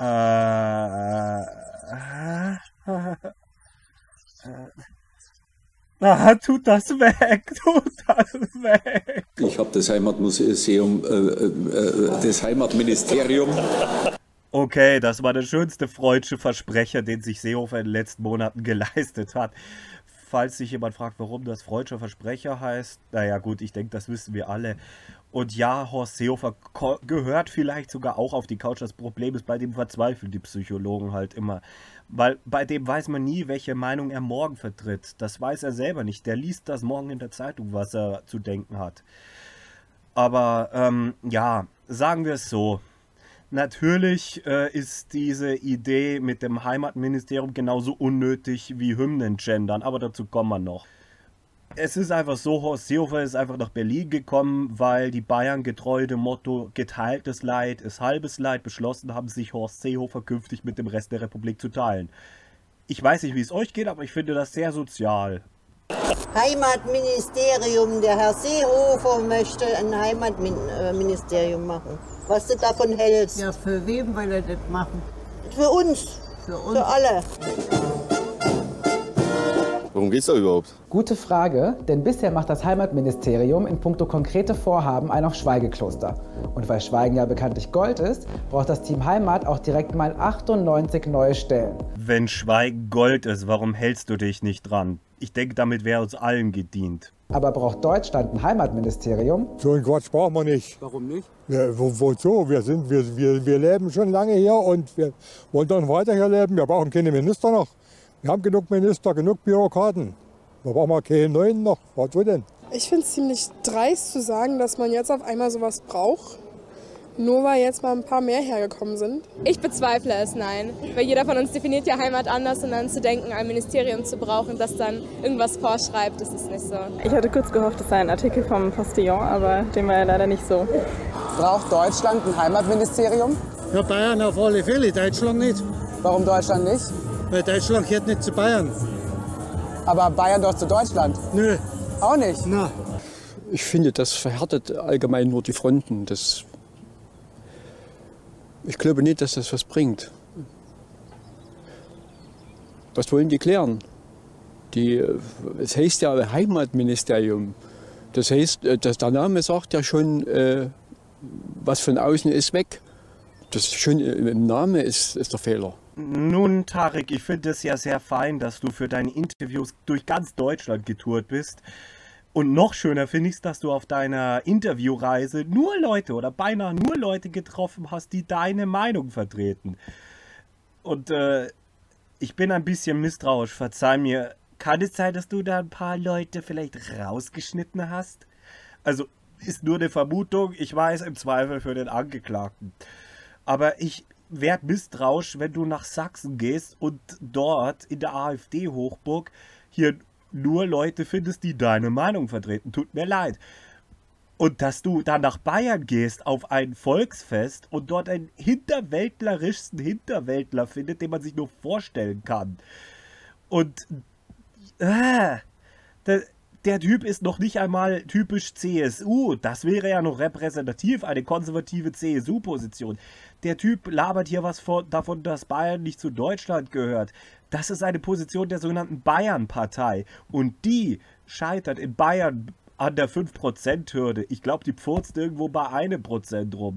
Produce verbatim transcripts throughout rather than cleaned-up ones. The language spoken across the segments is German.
Äh, Ah, tut das weg, tut das weg. Ich habe das Heimatmuseum, äh, äh, das Heimatministerium. Okay, das war der schönste freudsche Versprecher, den sich Seehofer in den letzten Monaten geleistet hat. Falls sich jemand fragt, warum das freudscher Versprecher heißt, naja gut, ich denke, das wissen wir alle. Und ja, Horst Seehofer gehört vielleicht sogar auch auf die Couch. Das Problem ist, bei dem verzweifeln die Psychologen halt immer. Weil bei dem weiß man nie, welche Meinung er morgen vertritt. Das weiß er selber nicht. Der liest das morgen in der Zeitung, was er zu denken hat. Aber ähm, ja, sagen wir es so. Natürlich äh, ist diese Idee mit dem Heimatministerium genauso unnötig wie Hymnen-Gendern, aber dazu kommen wir noch. Es ist einfach so, Horst Seehofer ist einfach nach Berlin gekommen, weil die Bayern getreu dem Motto geteiltes Leid ist halbes Leid beschlossen haben, sich Horst Seehofer künftig mit dem Rest der Republik zu teilen. Ich weiß nicht, wie es euch geht, aber ich finde das sehr sozial. Heimatministerium, der Herr Seehofer möchte ein Heimatministerium machen. Was du davon hältst? Ja, für wen will er das machen? Für uns. Für uns. Für alle. Worum geht's da überhaupt? Gute Frage, denn bisher macht das Heimatministerium in puncto konkrete Vorhaben ein auf Schweigekloster. Und weil Schweigen ja bekanntlich Gold ist, braucht das Team Heimat auch direkt mal achtundneunzig neue Stellen. Wenn Schweigen Gold ist, warum hältst du dich nicht dran? Ich denke, damit wäre uns allen gedient. Aber braucht Deutschland ein Heimatministerium? So einen Quatsch brauchen wir nicht. Warum nicht? Ja, wo, wozu? Wir, sind, wir, wir, wir leben schon lange hier und wir wollen dann weiter hier leben. Wir brauchen keine Minister noch. Wir haben genug Minister, genug Bürokraten. Da brauchen wir keine neuen noch. Wozu denn? Ich finde es ziemlich dreist zu sagen, dass man jetzt auf einmal sowas braucht. Nur weil jetzt mal ein paar mehr hergekommen sind. Ich bezweifle es, nein. Weil jeder von uns definiert ja Heimat anders und dann zu denken, ein Ministerium zu brauchen, das dann irgendwas vorschreibt, das ist nicht so. Ich hatte kurz gehofft, es sei ein Artikel vom Postillon, aber dem war ja leider nicht so. Braucht Deutschland ein Heimatministerium? Ja, Bayern auf alle Fälle, Deutschland nicht. Warum Deutschland nicht? Weil Deutschland gehört nicht zu Bayern. Aber Bayern doch zu Deutschland? Nö. Auch nicht? Na. Ich finde, das verhärtet allgemein nur die Fronten. Das Ich glaube nicht, dass das was bringt. Was wollen die klären? Die, es heißt ja Heimatministerium. Das heißt, dass der Name sagt ja schon, äh, was von außen ist weg. Das schon im Namen ist, ist der Fehler. Nun, Tarek, ich finde es ja sehr fein, dass du für deine Interviews durch ganz Deutschland getourt bist. Und noch schöner finde ich es, dass du auf deiner Interviewreise nur Leute oder beinahe nur Leute getroffen hast, die deine Meinung vertreten. Und äh, ich bin ein bisschen misstrauisch, verzeih mir. Kann es sein, dass du da ein paar Leute vielleicht rausgeschnitten hast? Also, ist nur eine Vermutung, ich weiß im Zweifel für den Angeklagten. Aber ich werde misstrauisch, wenn du nach Sachsen gehst und dort in der AfD-Hochburg hier nur Leute findest, die deine Meinung vertreten. Tut mir leid. Und dass du dann nach Bayern gehst auf ein Volksfest und dort einen hinterwäldlerischsten Hinterwäldler findet, den man sich nur vorstellen kann. Und äh, der, der Typ ist noch nicht einmal typisch C S U. Das wäre ja noch repräsentativ, eine konservative C S U-Position. Der Typ labert hier was von, davon, dass Bayern nicht zu Deutschland gehört. Das ist eine Position der sogenannten Bayern-Partei. Und die scheitert in Bayern an der fünf Prozent Hürde. Ich glaube, die pfurzt irgendwo bei einem Prozent rum.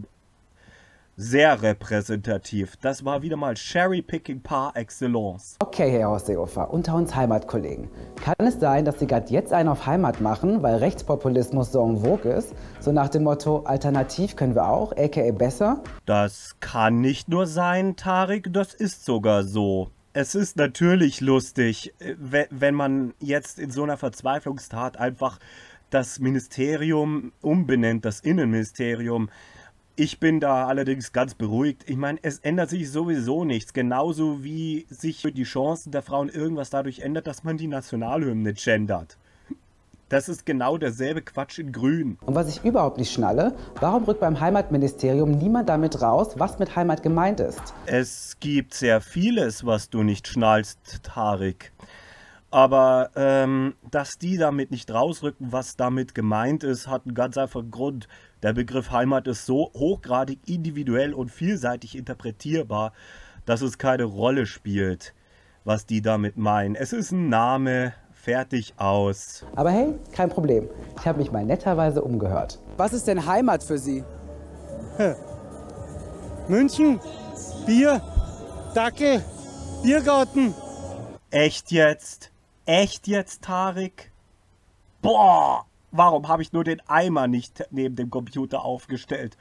Sehr repräsentativ. Das war wieder mal Cherry-Picking par excellence. Okay, Herr Horst Seehofer, unter uns Heimatkollegen. Kann es sein, dass Sie gerade jetzt einen auf Heimat machen, weil Rechtspopulismus so en vogue ist? So nach dem Motto, alternativ können wir auch, aka besser? Das kann nicht nur sein, Tarek, das ist sogar so. Es ist natürlich lustig, wenn man jetzt in so einer Verzweiflungstat einfach das Ministerium umbenennt, das Innenministerium. Ich bin da allerdings ganz beruhigt. Ich meine, es ändert sich sowieso nichts. Genauso wie sich die Chancen der Frauen irgendwas dadurch ändert, dass man die Nationalhymne gendert. Das ist genau derselbe Quatsch in Grün. Und was ich überhaupt nicht schnalle, warum rückt beim Heimatministerium niemand damit raus, was mit Heimat gemeint ist? Es gibt sehr vieles, was du nicht schnallst, Tarek. Aber ähm, dass die damit nicht rausrücken, was damit gemeint ist, hat einen ganz einfachen Grund. Der Begriff Heimat ist so hochgradig individuell und vielseitig interpretierbar, dass es keine Rolle spielt, was die damit meinen. Es ist ein Name, fertig, aus. Aber hey, kein Problem. Ich habe mich mal netterweise umgehört. Was ist denn Heimat für Sie? München, Bier, Dackel, Biergarten. Echt jetzt? Echt jetzt, Tarek? Boah, warum habe ich nur den Eimer nicht neben dem Computer aufgestellt?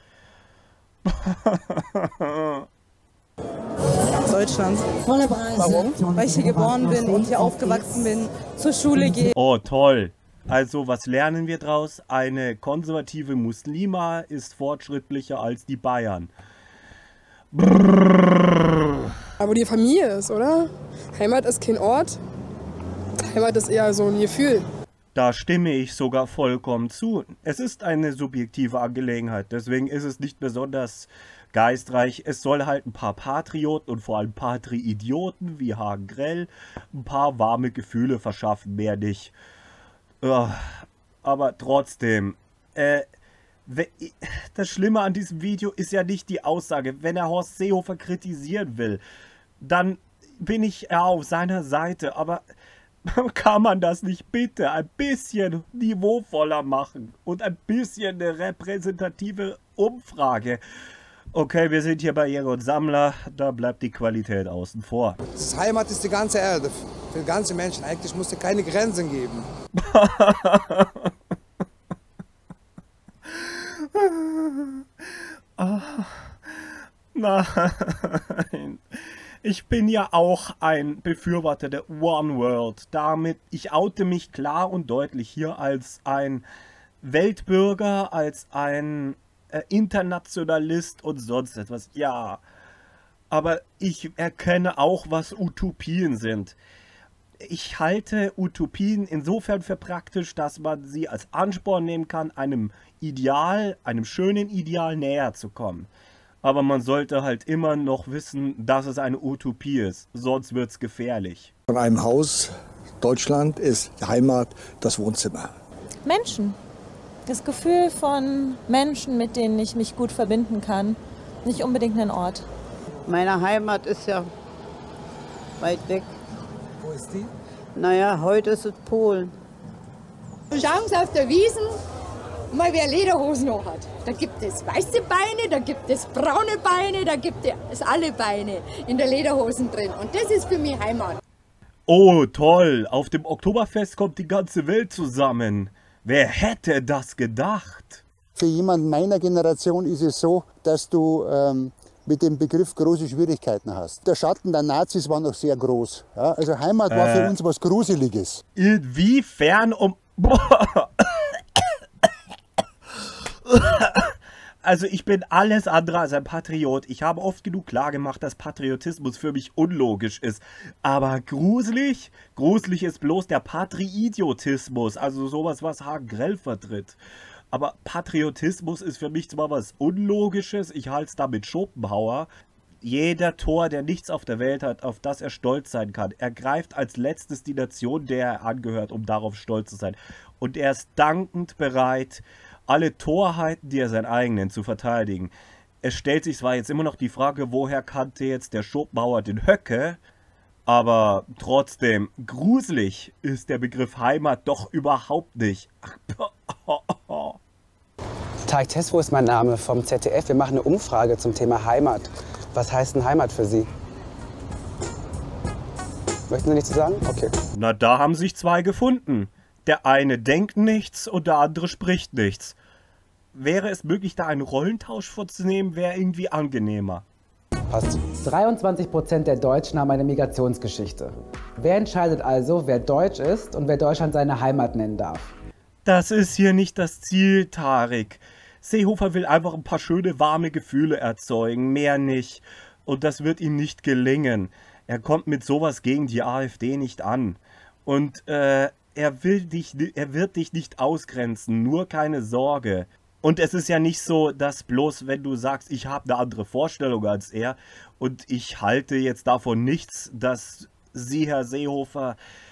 Deutschland. Warum? Weil ich hier geboren bin und hier aufgewachsen bin, zur Schule gehe. Oh, toll. Also, was lernen wir draus? Eine konservative Muslima ist fortschrittlicher als die Bayern. Brrr. Aber die Familie ist, oder? Heimat ist kein Ort. Heimat ist eher so ein Gefühl. Da stimme ich sogar vollkommen zu. Es ist eine subjektive Angelegenheit, deswegen ist es nicht besonders geistreich. Es soll halt ein paar Patrioten und vor allem Patri-Idioten wie Hagen Grell ein paar warme Gefühle verschaffen, mehr nicht. Ja, aber trotzdem, äh, das Schlimme an diesem Video ist ja nicht die Aussage. Wenn er Horst Seehofer kritisieren will, dann bin ich ja auf seiner Seite, aber kann man das nicht bitte ein bisschen niveauvoller machen und ein bisschen eine repräsentative Umfrage? Okay, wir sind hier bei Jäger und Sammler, da bleibt die Qualität außen vor. Das Heimat ist die ganze Erde, für ganze Menschen. Eigentlich muss es keine Grenzen geben. Oh, nein. Ich bin ja auch ein Befürworter der One World. Damit, ich oute mich klar und deutlich hier als ein Weltbürger, als ein äh, Internationalist und sonst etwas. Ja, aber ich erkenne auch, was Utopien sind. Ich halte Utopien insofern für praktisch, dass man sie als Ansporn nehmen kann, einem Ideal, einem schönen Ideal näher zu kommen. Aber man sollte halt immer noch wissen, dass es eine Utopie ist, sonst wird es gefährlich. Von einem Haus Deutschland ist die Heimat das Wohnzimmer. Menschen. Das Gefühl von Menschen, mit denen ich mich gut verbinden kann. Nicht unbedingt ein Ort. Meine Heimat ist ja weit weg. Wo ist die? Naja, heute ist es Polen. Schauen Sie auf der Wiesn, mal wer Lederhosen noch hat. Da gibt es weiße Beine, da gibt es braune Beine, da gibt es alle Beine in der Lederhosen drin. Und das ist für mich Heimat. Oh, toll. Auf dem Oktoberfest kommt die ganze Welt zusammen. Wer hätte das gedacht? Für jemanden meiner Generation ist es so, dass du ähm, mit dem Begriff große Schwierigkeiten hast. Der Schatten der Nazis war noch sehr groß. Ja? Also Heimat war äh, für uns was Gruseliges. Inwiefern um... Also ich bin alles andere als ein Patriot. Ich habe oft genug klargemacht, dass Patriotismus für mich unlogisch ist. Aber gruselig? Gruselig ist bloß der Patri-Idiotismus. Also sowas, was Hagen Grell vertritt. Aber Patriotismus ist für mich zwar was Unlogisches. Ich halte es da mit Schopenhauer. Jeder Tor, der nichts auf der Welt hat, auf das er stolz sein kann, ergreift als letztes die Nation, der er angehört, um darauf stolz zu sein. Und er ist dankend bereit, alle Torheiten, die er seinen eigenen, zu verteidigen. Es stellt sich zwar jetzt immer noch die Frage, woher kannte jetzt der Schopenhauer den Höcke, aber trotzdem, gruselig ist der Begriff Heimat doch überhaupt nicht. Tarek Tesfu ist mein Name vom Z D F. Wir machen eine Umfrage zum Thema Heimat. Was heißt denn Heimat für Sie? Möchten Sie nichts sagen? Okay. Na, da haben sich zwei gefunden. Der eine denkt nichts und der andere spricht nichts. Wäre es möglich, da einen Rollentausch vorzunehmen, wäre irgendwie angenehmer. Passt. dreiundzwanzig Prozent der Deutschen haben eine Migrationsgeschichte. Wer entscheidet also, wer deutsch ist und wer Deutschland seine Heimat nennen darf? Das ist hier nicht das Ziel, Tarek. Seehofer will einfach ein paar schöne, warme Gefühle erzeugen, mehr nicht. Und das wird ihm nicht gelingen. Er kommt mit sowas gegen die AfD nicht an. Und, äh... Er, will dich, er wird dich nicht ausgrenzen, nur keine Sorge. Und es ist ja nicht so, dass bloß wenn du sagst, ich habe eine andere Vorstellung als er und ich halte jetzt davon nichts, dass Sie, Herr Seehofer,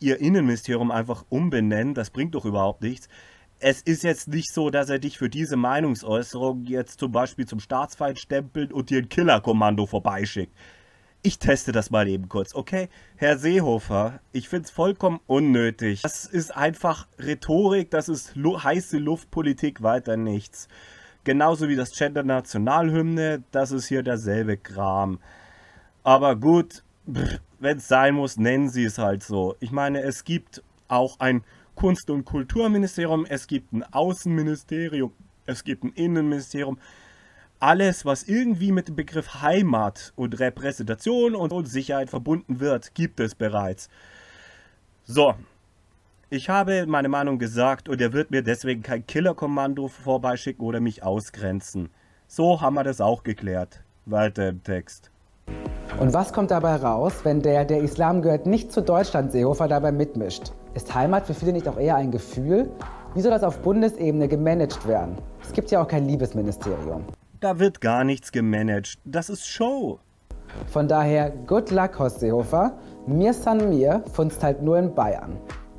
ihr Innenministerium einfach umbenennen, das bringt doch überhaupt nichts. Es ist jetzt nicht so, dass er dich für diese Meinungsäußerung jetzt zum Beispiel zum Staatsfeind stempelt und dir ein Killerkommando vorbeischickt. Ich teste das mal eben kurz, okay? Herr Seehofer, ich finde es vollkommen unnötig. Das ist einfach Rhetorik, das ist heiße Luftpolitik, weiter nichts. Genauso wie das Gender-Nationalhymne, das ist hier derselbe Kram. Aber gut, wenn es sein muss, nennen Sie es halt so. Ich meine, es gibt auch ein Kunst- und Kulturministerium, es gibt ein Außenministerium, es gibt ein Innenministerium. Alles, was irgendwie mit dem Begriff Heimat und Repräsentation und Sicherheit verbunden wird, gibt es bereits. So, ich habe meine Meinung gesagt und er wird mir deswegen kein Killerkommando vorbeischicken oder mich ausgrenzen. So haben wir das auch geklärt. Weiter im Text. Und was kommt dabei raus, wenn der, der Islam gehört nicht zu Deutschland, Seehofer dabei mitmischt? Ist Heimat für viele nicht auch eher ein Gefühl? Wie soll das auf Bundesebene gemanagt werden? Es gibt ja auch kein Liebesministerium. Da wird gar nichts gemanagt. Das ist Show. Von daher, good luck, Horst Seehofer. Mir san mir, funzt halt nur in Bayern.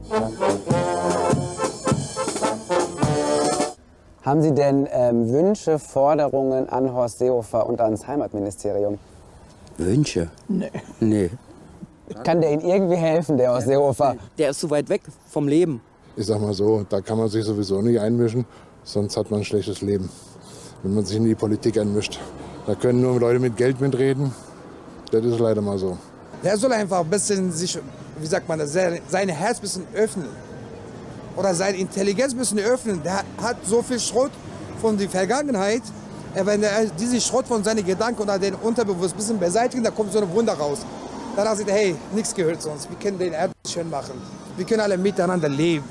Haben Sie denn ähm, Wünsche, Forderungen an Horst Seehofer und ans Heimatministerium? Wünsche? Nee. Nee. Kann der Ihnen irgendwie helfen, der Horst Seehofer? Der ist so weit weg vom Leben. Ich sag mal so, da kann man sich sowieso nicht einmischen, sonst hat man ein schlechtes Leben, wenn man sich in die Politik einmischt. Da können nur Leute mit Geld mitreden, das ist leider mal so. Der soll einfach ein bisschen sich, wie sagt man das, sein Herz ein bisschen öffnen. Oder seine Intelligenz ein bisschen öffnen. Der hat so viel Schrott von der Vergangenheit. Wenn er diesen Schrott von seinen Gedanken oder den Unterbewusst ein bisschen beseitigen, da kommt so ein Wunder raus. Danach sagt er, hey, nichts gehört zu uns. Wir können den Erd schön machen. Wir können alle miteinander leben.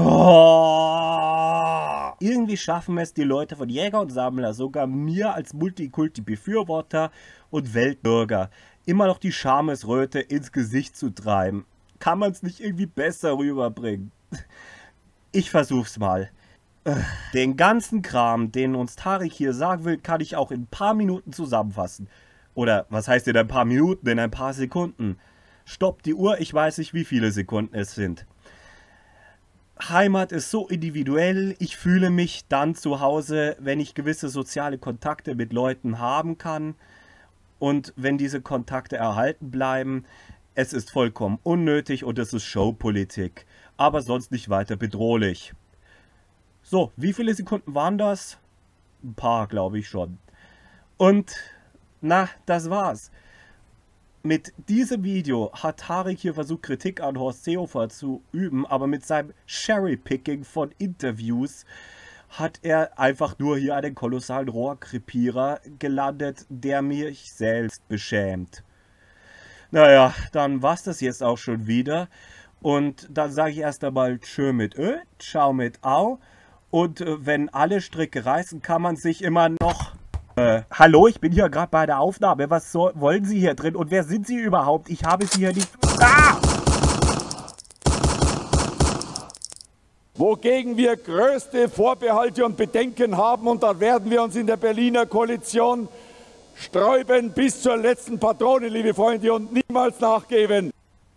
Boah. Irgendwie schaffen es die Leute von Jäger und Sammler, sogar mir als Multikulti-Befürworter und Weltbürger, immer noch die Schamesröte ins Gesicht zu treiben. Kann man es nicht irgendwie besser rüberbringen? Ich versuch's mal. Den ganzen Kram, den uns Tarek hier sagen will, kann ich auch in ein paar Minuten zusammenfassen. Oder was heißt in ein paar Minuten, in ein paar Sekunden? Stoppt die Uhr, ich weiß nicht, wie viele Sekunden es sind. Heimat ist so individuell, ich fühle mich dann zu Hause, wenn ich gewisse soziale Kontakte mit Leuten haben kann. Und wenn diese Kontakte erhalten bleiben, es ist vollkommen unnötig und es ist Showpolitik. Aber sonst nicht weiter bedrohlich. So, wie viele Sekunden waren das? Ein paar, glaube ich schon. Und, na, das war's. Mit diesem Video hat Tarek hier versucht, Kritik an Horst Seehofer zu üben, aber mit seinem Cherry-Picking von Interviews hat er einfach nur hier einen kolossalen Rohrkrepierer gelandet, der mich selbst beschämt. Naja, dann war's das jetzt auch schon wieder. Und dann sage ich erst einmal Tschö mit Ö, Ciao mit Au. Und äh, wenn alle Stricke reißen, kann man sich immer noch... Äh, hallo, ich bin hier gerade bei der Aufnahme. Was so, wollen Sie hier drin? Und wer sind Sie überhaupt? Ich habe Sie hier nicht... Ah! Wogegen wir größte Vorbehalte und Bedenken haben, und da werden wir uns in der Berliner Koalition sträuben bis zur letzten Patrone, liebe Freunde, und niemals nachgeben.